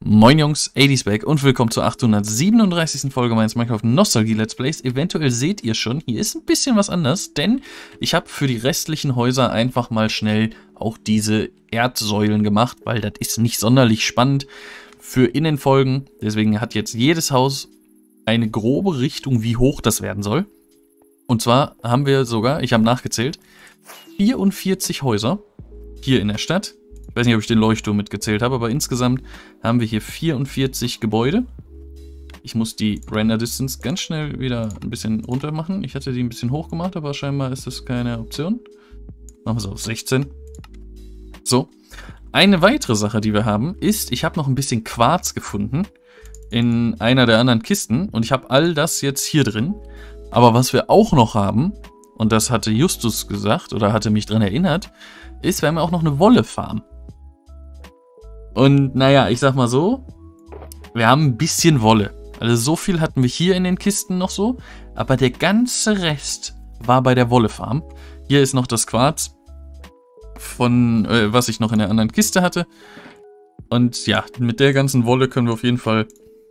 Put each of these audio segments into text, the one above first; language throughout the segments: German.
Moin Jungs, 80's back und willkommen zur 837. Folge meines Minecraft Nostalgie Let's Plays. Eventuell seht ihr schon, hier ist ein bisschen was anders, denn ich habe für die restlichen Häuser einfach mal schnell auch diese Erdsäulen gemacht, weil das ist nicht sonderlich spannend für Innenfolgen. Deswegen hat jetzt jedes Haus eine grobe Richtung, wie hoch das werden soll. Und zwar haben wir sogar, ich habe nachgezählt, 44 Häuser hier in der Stadt. Ich weiß nicht, ob ich den Leuchtturm mitgezählt habe, aber insgesamt haben wir hier 44 Gebäude. Ich muss die Render Distance ganz schnell wieder ein bisschen runter machen. Ich hatte die ein bisschen hoch gemacht, aber scheinbar ist das keine Option. Machen wir es auf 16. So. Eine weitere Sache, die wir haben, ist, ich habe noch ein bisschen Quarz gefunden in einer der anderen Kisten und ich habe all das jetzt hier drin. Aber was wir auch noch haben, und das hatte Justus gesagt oder hatte mich daran erinnert, ist, wir haben ja auch noch eine Wolle-Farm. Und naja, ich sag mal so, wir haben ein bisschen Wolle. Also so viel hatten wir hier in den Kisten noch so, aber der ganze Rest war bei der Wolle-Farm. Hier ist noch das Quarz, von was ich noch in der anderen Kiste hatte. Und ja, mit der ganzen Wolle können wir auf jeden Fall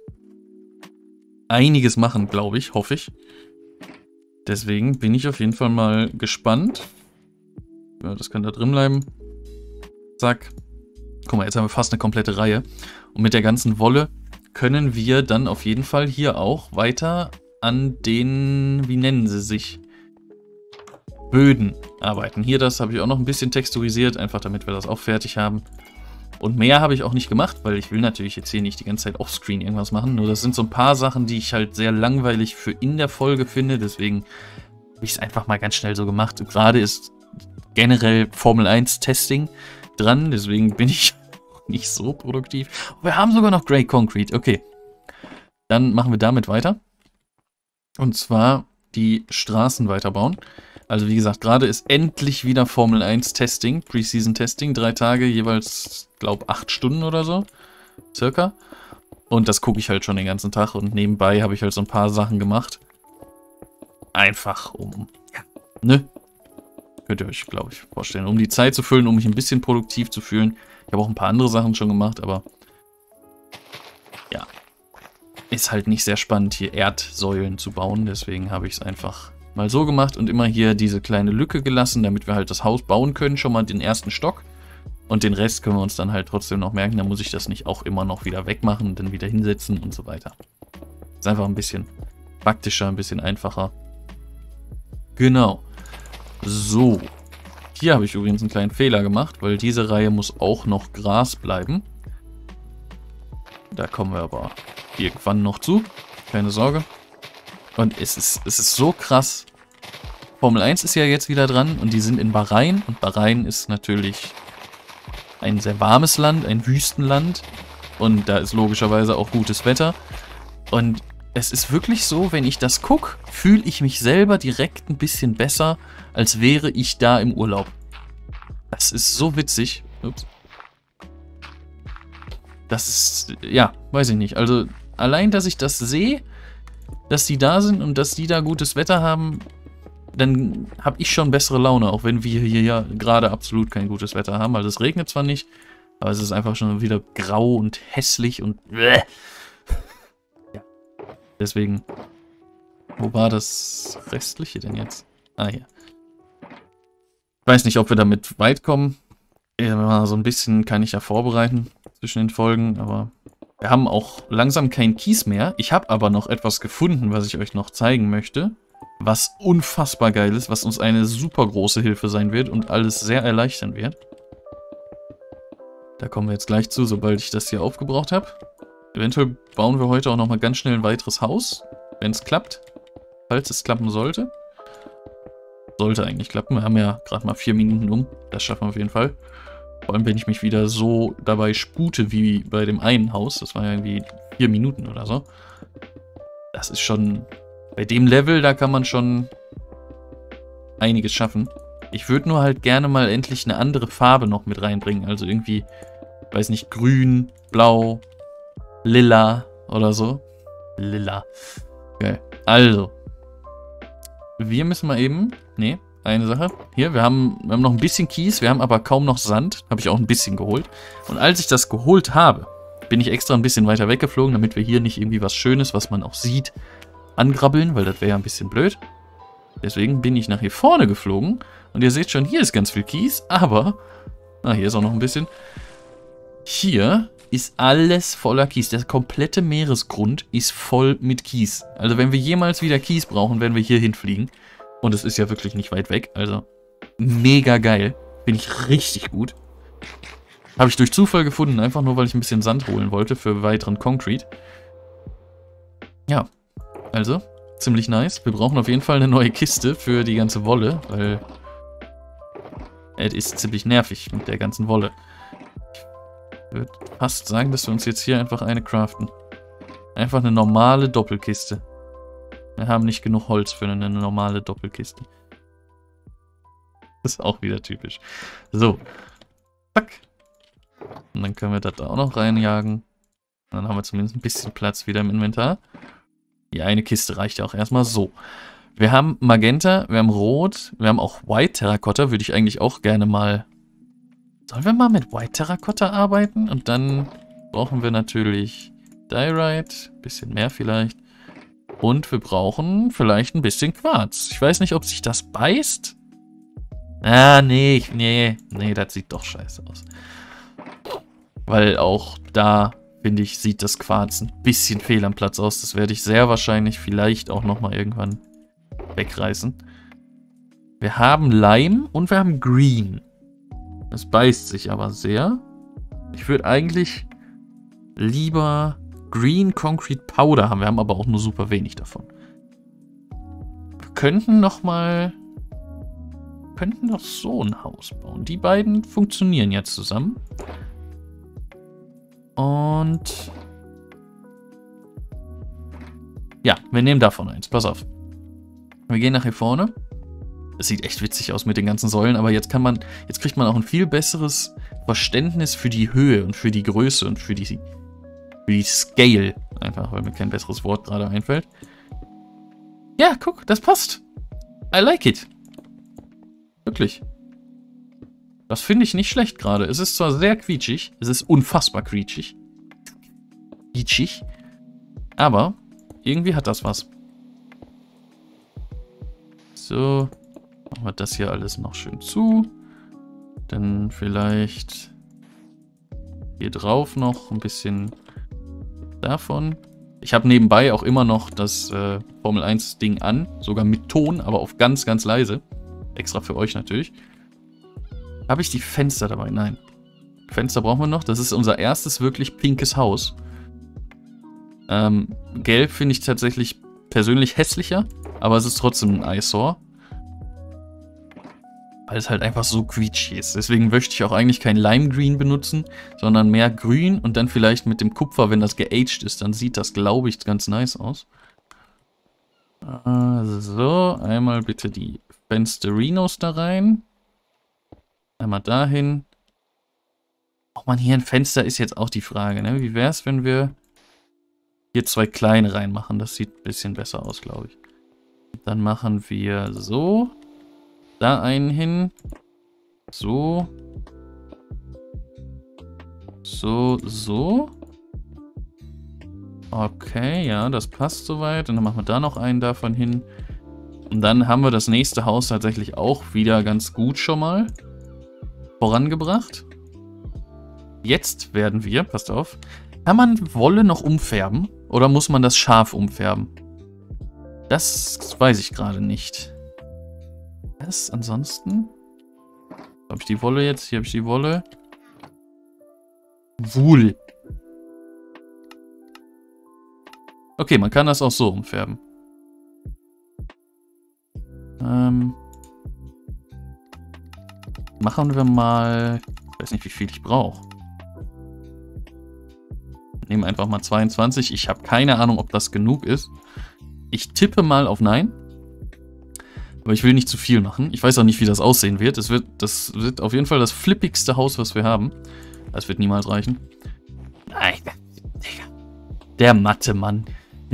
einiges machen, glaube ich, hoffe ich. Deswegen bin ich auf jeden Fall mal gespannt. Ja, das kann da drin bleiben. Zack. Guck mal, jetzt haben wir fast eine komplette Reihe. Und mit der ganzen Wolle können wir dann auf jeden Fall hier auch weiter an den, wie nennen sie sich, Böden arbeiten. Hier, das habe ich auch noch ein bisschen texturisiert, einfach damit wir das auch fertig haben. Und mehr habe ich auch nicht gemacht, weil ich will natürlich jetzt hier nicht die ganze Zeit offscreen irgendwas machen. Nur das sind so ein paar Sachen, die ich halt sehr langweilig für in der Folge finde. Deswegen habe ich es einfach mal ganz schnell so gemacht. Und gerade ist generell Formel 1 Testing dran, deswegen bin ich nicht so produktiv. Wir haben sogar noch Grey Concrete, okay. Dann machen wir damit weiter. Und zwar die Straßen weiterbauen. Also wie gesagt, gerade ist endlich wieder Formel 1 Testing, Preseason Testing, 3 Tage, jeweils, glaube 8 Stunden oder so, circa. Und das gucke ich halt schon den ganzen Tag und nebenbei habe ich halt so ein paar Sachen gemacht. Einfach um, ja, ne? Könnt ihr euch, glaube ich, vorstellen. Um die Zeit zu füllen, um mich ein bisschen produktiv zu fühlen. Ich habe auch ein paar andere Sachen schon gemacht, aber ja, ist halt nicht sehr spannend, hier Erdsäulen zu bauen. Deswegen habe ich es einfach mal so gemacht und immer hier diese kleine Lücke gelassen, damit wir halt das Haus bauen können, schon mal den ersten Stock. Und den Rest können wir uns dann halt trotzdem noch merken. Da muss ich das nicht auch immer noch wieder wegmachen und dann wieder hinsetzen und so weiter. Ist einfach ein bisschen praktischer, ein bisschen einfacher. Genau. So, hier habe ich übrigens einen kleinen Fehler gemacht, weil diese Reihe muss auch noch Gras bleiben. Da kommen wir aber irgendwann noch zu, keine Sorge. Und es ist so krass. Formel 1 ist ja jetzt wieder dran und die sind in Bahrain. Und Bahrain ist natürlich ein sehr warmes Land, ein Wüstenland. Und da ist logischerweise auch gutes Wetter. Und es ist wirklich so, wenn ich das gucke, fühle ich mich selber direkt ein bisschen besser, als wäre ich da im Urlaub. Das ist so witzig. Ups. Das ist, ja, weiß ich nicht. Also allein, dass ich das sehe, dass die da sind und dass die da gutes Wetter haben, dann habe ich schon bessere Laune, auch wenn wir hier ja gerade absolut kein gutes Wetter haben. Also es regnet zwar nicht, aber es ist einfach schon wieder grau und hässlich und deswegen, wo war das Restliche denn jetzt? Ah, hier. Ich weiß nicht, ob wir damit weit kommen. Ja, so ein bisschen kann ich ja vorbereiten zwischen den Folgen, aber wir haben auch langsam keinen Kies mehr. Ich habe aber noch etwas gefunden, was ich euch noch zeigen möchte, was unfassbar geil ist, was uns eine super große Hilfe sein wird und alles sehr erleichtern wird. Da kommen wir jetzt gleich zu, sobald ich das hier aufgebraucht habe. Eventuell bauen wir heute auch nochmal ganz schnell ein weiteres Haus, wenn es klappt. Falls es klappen sollte. Sollte eigentlich klappen. Wir haben ja gerade mal 4 Minuten um. Das schaffen wir auf jeden Fall. Vor allem, wenn ich mich wieder so dabei spute wie bei dem einen Haus. Das war ja irgendwie 4 Minuten oder so. Das ist schon... Bei dem Level, da kann man schon einiges schaffen. Ich würde nur halt gerne mal endlich eine andere Farbe noch mit reinbringen. Also irgendwie, weiß nicht, grün, blau... Lila oder so. Lila. Geil. Also. Wir müssen mal eben... Nee, eine Sache. Hier, wir haben noch ein bisschen Kies, wir haben aber kaum noch Sand. Habe ich auch ein bisschen geholt. Und als ich das geholt habe, bin ich extra ein bisschen weiter weggeflogen, damit wir hier nicht irgendwie was Schönes, was man auch sieht, angrabbeln, weil das wäre ja ein bisschen blöd. Deswegen bin ich nach hier vorne geflogen. Und ihr seht schon, hier ist ganz viel Kies, aber... hier ist auch noch ein bisschen. Hier ist alles voller Kies. Der komplette Meeresgrund ist voll mit Kies. Also wenn wir jemals wieder Kies brauchen, werden wir hier hinfliegen. Und es ist ja wirklich nicht weit weg. Also mega geil. Finde ich richtig gut. Habe ich durch Zufall gefunden, einfach nur, weil ich ein bisschen Sand holen wollte für weiteren Concrete. Ja, also ziemlich nice. Wir brauchen auf jeden Fall eine neue Kiste für die ganze Wolle, weil es ist ziemlich nervig mit der ganzen Wolle. Ich würde fast sagen, dass wir uns jetzt hier einfach eine craften. Einfach eine normale Doppelkiste. Wir haben nicht genug Holz für eine normale Doppelkiste. Das ist auch wieder typisch. So. Zack. Und dann können wir das da auch noch reinjagen. Und dann haben wir zumindest ein bisschen Platz wieder im Inventar. Die eine Kiste reicht ja auch erstmal so. Wir haben Magenta, wir haben Rot, wir haben auch White Terracotta. Würde ich eigentlich auch gerne mal... Sollen wir mal mit White Terracotta arbeiten? Und dann brauchen wir natürlich Diorite. Bisschen mehr vielleicht. Und wir brauchen vielleicht ein bisschen Quarz. Ich weiß nicht, ob sich das beißt. Nee, das sieht doch scheiße aus. Weil auch da, finde ich, sieht das Quarz ein bisschen fehl am Platz aus. Das werde ich sehr wahrscheinlich vielleicht auch nochmal irgendwann wegreißen. Wir haben Lime und wir haben Green. Das beißt sich aber sehr. Ich würde eigentlich lieber Green Concrete Powder haben. Wir haben aber auch nur super wenig davon. Wir könnten noch so ein Haus bauen. Die beiden funktionieren ja zusammen. Und ja, wir nehmen davon eins. Pass auf. Wir gehen nach hier vorne. Es sieht echt witzig aus mit den ganzen Säulen, aber jetzt kriegt man auch ein viel besseres Verständnis für die Höhe und für die Größe und für die Scale. Einfach, weil mir kein besseres Wort gerade einfällt. Ja, guck, das passt. I like it. Wirklich. Das finde ich nicht schlecht gerade. Es ist zwar sehr quietschig, es ist unfassbar quietschig. Aber irgendwie hat das was. So, machen wir das hier alles noch schön zu. Dann vielleicht hier drauf noch ein bisschen davon. Ich habe nebenbei auch immer noch das Formel 1 Ding an, sogar mit Ton, aber auf ganz, ganz leise. Extra für euch natürlich. Habe ich die Fenster dabei? Nein. Fenster brauchen wir noch. Das ist unser erstes wirklich pinkes Haus. Gelb finde ich tatsächlich persönlich hässlicher, aber es ist trotzdem ein Eyesore. Weil es halt einfach so quietschig ist. Deswegen möchte ich auch eigentlich kein Lime Green benutzen, sondern mehr Grün und dann vielleicht mit dem Kupfer, wenn das geaged ist, dann sieht das, glaube ich, ganz nice aus. So, einmal bitte die Fensterinos da rein. Einmal dahin. Braucht man hier ein Fenster, ist jetzt auch die Frage, ne? Wie wäre es, wenn wir hier zwei kleine reinmachen? Das sieht ein bisschen besser aus, glaube ich. Dann machen wir so. Da einen hin. So. So. Okay, ja, das passt soweit. Und dann machen wir da noch einen davon hin. Und dann haben wir das nächste Haus tatsächlich auch wieder ganz gut schon mal vorangebracht. Jetzt werden wir, passt auf, kann man Wolle noch umfärben oder muss man das scharf umfärben? Das weiß ich gerade nicht. Was ansonsten? Habe ich die Wolle jetzt? Hier habe ich die Wolle. Wool. Okay, man kann das auch so umfärben. Machen wir mal... Ich weiß nicht, wie viel ich brauche. Nehmen einfach mal 22. Ich habe keine Ahnung, ob das genug ist. Ich tippe mal auf Nein. Aber ich will nicht zu viel machen. Ich weiß auch nicht, wie das aussehen wird. Das wird auf jeden Fall das flippigste Haus, was wir haben. Das wird niemals reichen. Nein, Digga. Der Mathe-Mann.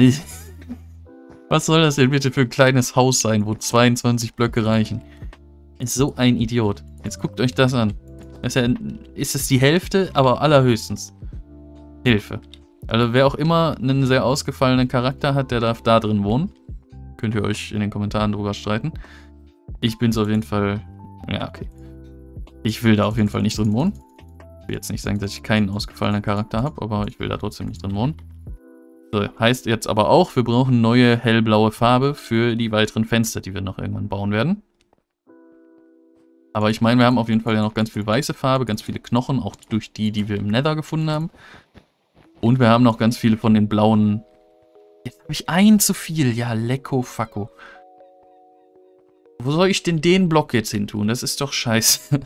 Was soll das denn bitte für ein kleines Haus sein, wo 22 Blöcke reichen? Ist so ein Idiot. Jetzt guckt euch das an. Ist es die Hälfte, aber allerhöchstens. Hilfe. Also wer auch immer einen sehr ausgefallenen Charakter hat, der darf da drin wohnen. Könnt ihr euch in den Kommentaren drüber streiten. Ich bin's auf jeden Fall... Ja, okay. Ich will da auf jeden Fall nicht drin wohnen. Ich will jetzt nicht sagen, dass ich keinen ausgefallenen Charakter habe, aber ich will da trotzdem nicht drin wohnen. So, heißt jetzt aber auch, wir brauchen neue hellblaue Farbe für die weiteren Fenster, die wir noch irgendwann bauen werden. Aber ich meine, wir haben auf jeden Fall ja noch ganz viel weiße Farbe, ganz viele Knochen, auch durch die wir im Nether gefunden haben. Und wir haben noch ganz viele von den blauen... Jetzt habe ich einen zu viel. Ja, lecko facko. Wo soll ich denn den Block jetzt hin tun? Das ist doch scheiße.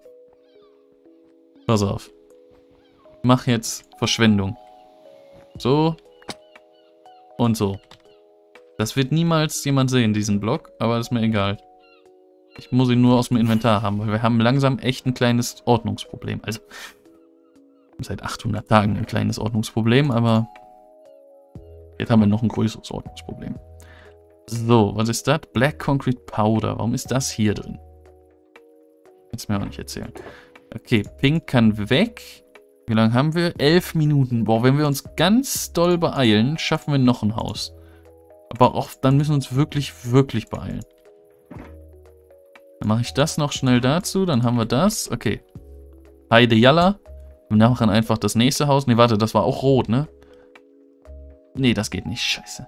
Pass auf. Ich mache jetzt Verschwendung. So. Und so. Das wird niemals jemand sehen, diesen Block, aber das ist mir egal. Ich muss ihn nur aus dem Inventar haben, weil wir haben langsam echt ein kleines Ordnungsproblem. Also, seit 800 Tagen ein kleines Ordnungsproblem, aber jetzt haben wir noch ein größeres Ordnungsproblem. So, was ist das? Black Concrete Powder. Warum ist das hier drin? Kannst du mir auch nicht erzählen. Okay, Pink kann weg. Wie lange haben wir? 11 Minuten. Boah, wenn wir uns ganz doll beeilen, schaffen wir noch ein Haus. Aber auch dann müssen wir uns wirklich, wirklich beeilen. Dann mache ich das noch schnell dazu. Dann haben wir das. Okay. Heide Jalla. Wir machen einfach das nächste Haus. Ne, warte, das war auch rot, ne? Ne, das geht nicht. Scheiße.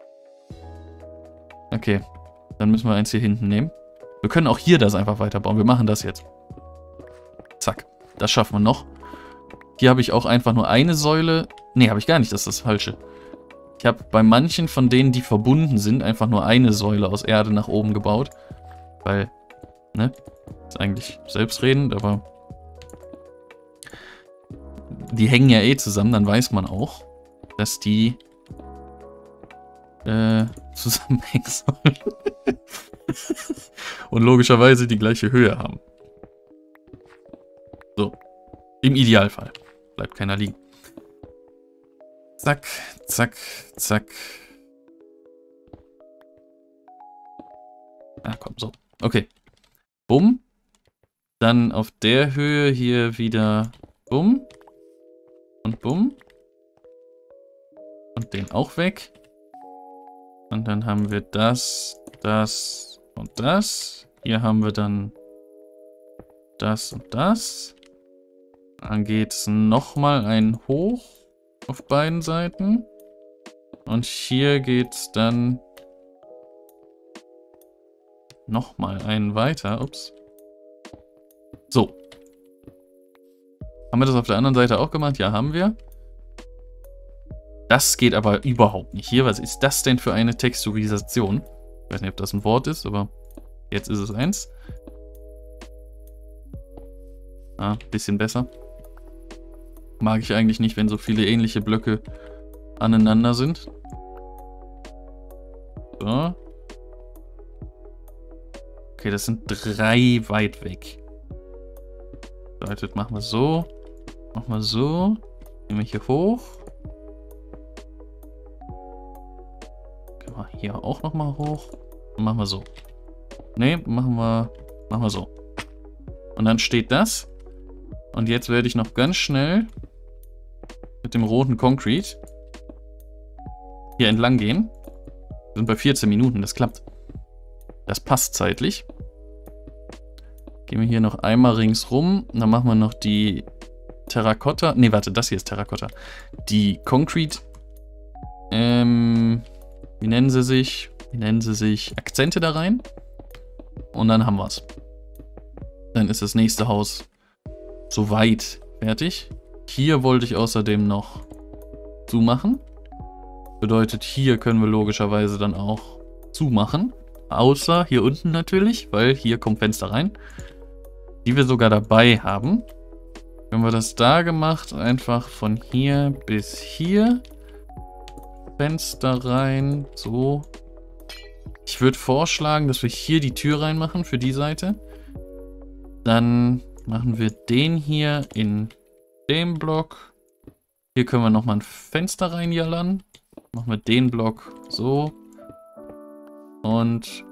Okay. Dann müssen wir eins hier hinten nehmen. Wir können auch hier das einfach weiterbauen. Wir machen das jetzt. Zack. Das schaffen wir noch. Hier habe ich auch einfach nur eine Säule. Ne, habe ich gar nicht. Das ist das Falsche. Ich habe bei manchen von denen, die verbunden sind, einfach nur eine Säule aus Erde nach oben gebaut. Weil, ne? Ist eigentlich selbstredend, aber... Die hängen ja eh zusammen, dann weiß man auch, dass die zusammenhängen sollen. Und logischerweise die gleiche Höhe haben. So. Im Idealfall. Bleibt keiner liegen. Zack, zack, zack. Ah, komm, so. Okay. Bumm. Dann auf der Höhe hier wieder bumm. Und bumm. Und den auch weg. Und dann haben wir das, das und das. Hier haben wir dann das und das. Dann geht es nochmal einen hoch auf beiden Seiten. Und hier geht es dann nochmal einen weiter. Ups. So. Haben wir das auf der anderen Seite auch gemacht? Ja, haben wir. Das geht aber überhaupt nicht hier. Was ist das denn für eine Texturisation? Ich weiß nicht, ob das ein Wort ist, aber jetzt ist es eins. Ah, bisschen besser. Mag ich eigentlich nicht, wenn so viele ähnliche Blöcke aneinander sind. So. Okay, das sind 3 weit weg. Bedeutet, machen wir so. Machen wir so. Nehmen wir hier hoch. Können wir hier auch nochmal hoch. Und machen wir so. Ne, machen wir so. Und dann steht das. Und jetzt werde ich noch ganz schnell mit dem roten Concrete hier entlang gehen. Wir sind bei 14 Minuten, das klappt. Das passt zeitlich. Gehen wir hier noch einmal ringsrum. Dann machen wir noch die Terrakotta. Ne, warte, das hier ist Terrakotta. Die Concrete. Wie nennen sie sich? Wie nennen sie sich? Akzente da rein. Und dann haben wir es. Dann ist das nächste Haus soweit fertig. Hier wollte ich außerdem noch zumachen. Bedeutet, hier können wir logischerweise dann auch zumachen. Außer hier unten natürlich, weil hier kommt Fenster rein. Die wir sogar dabei haben. Wenn wir das da gemacht, einfach von hier bis hier. Fenster rein, so. Ich würde vorschlagen, dass wir hier die Tür reinmachen für die Seite. Dann machen wir den hier in dem Block. Hier können wir nochmal ein Fenster reinjallern. Machen wir den Block so. Und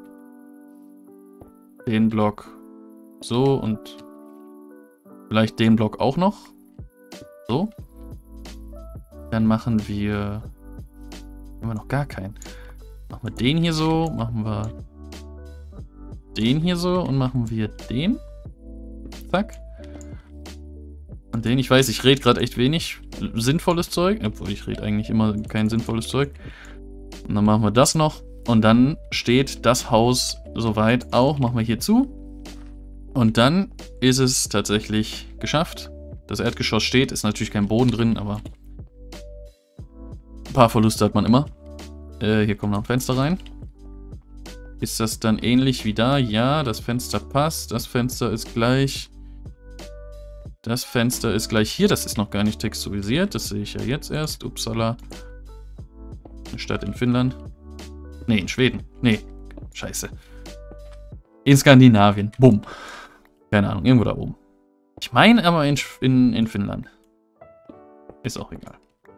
den Block so und vielleicht den Block auch noch. So. Dann machen wir... Haben wir noch gar keinen. Machen wir den hier so, machen wir den hier so und machen wir den. Zack. Und den, ich weiß, ich rede gerade echt wenig sinnvolles Zeug, obwohl ich rede eigentlich immer kein sinnvolles Zeug. Und dann machen wir das noch und dann steht das Haus soweit auch, machen wir hier zu. Und dann ist es tatsächlich geschafft. Das Erdgeschoss steht, ist natürlich kein Boden drin, aber ein paar Verluste hat man immer. Hier kommt noch ein Fenster rein. Ist das dann ähnlich wie da? Ja, das Fenster passt. Das Fenster ist gleich. Das Fenster ist gleich hier. Das ist noch gar nicht texturisiert. Das sehe ich ja jetzt erst. Uppsala. Eine Stadt in Finnland. Nee, in Schweden. Nee, scheiße. In Skandinavien. Bumm. Keine Ahnung, irgendwo da oben. Ich meine aber in Finnland. Ist auch egal.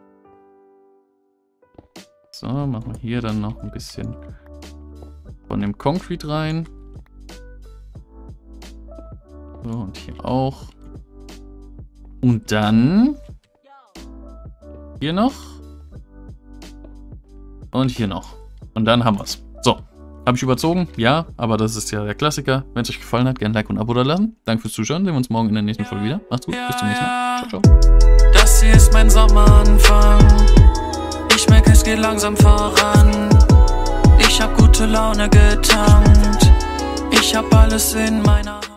So, machen wir hier dann noch ein bisschen von dem Concrete rein. So, und hier auch. Und dann hier noch. Und hier noch. Und dann haben wir es. So, habe ich überzogen? Ja, aber das ist ja der Klassiker. Wenn es euch gefallen hat, gerne ein Like und ein Abo da lassen. Danke fürs Zuschauen. Sehen wir uns morgen in der nächsten Folge wieder. Macht's gut, bis zum nächsten Mal. Ciao, ciao. Das hier ist mein Sommeranfang. Ich merke, es geht langsam voran. Ich hab gute Laune getankt. Ich hab alles in meiner Hand.